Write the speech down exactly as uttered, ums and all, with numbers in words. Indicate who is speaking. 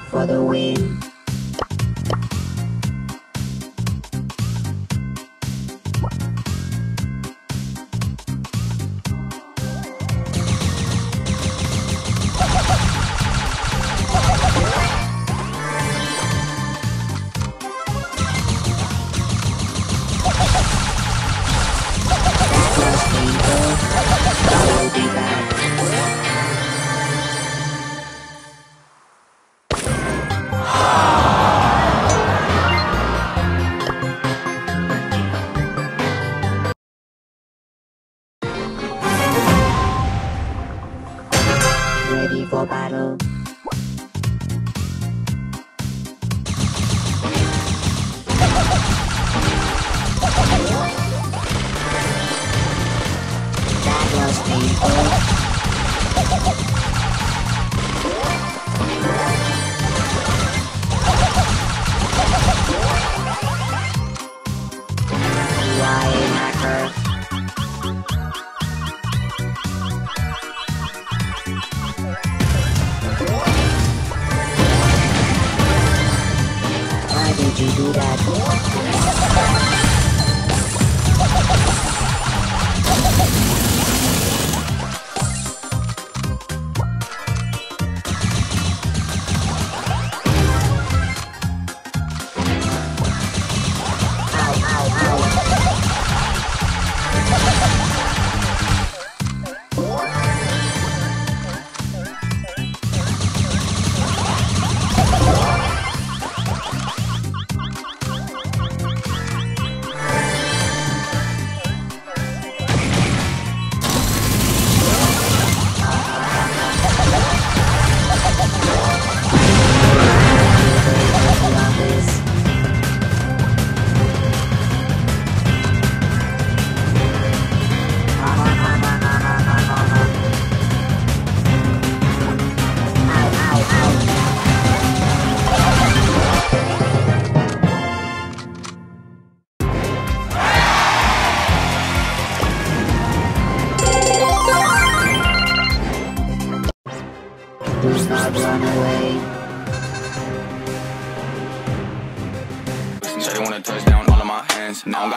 Speaker 1: for the win. Ready for battle. That was painful. Ryan Hacker. Why did you do that? Do not run away.
Speaker 2: Shawty wanna touch down all of my hands. Now I'm